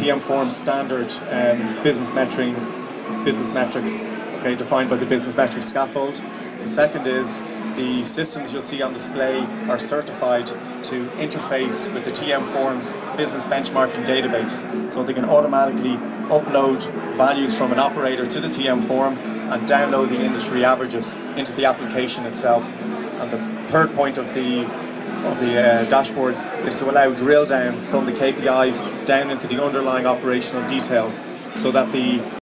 TM Forum standard business metrics, okay, defined by the business metrics scaffold. The second is the systems you'll see on display are certified to interface with the TM Forum's business benchmarking database, so they can automatically upload values from an operator to the TM Forum and download the industry averages into the application itself. And the third point of the dashboards is to allow drill down from the KPIs down into the underlying operational detail, so that the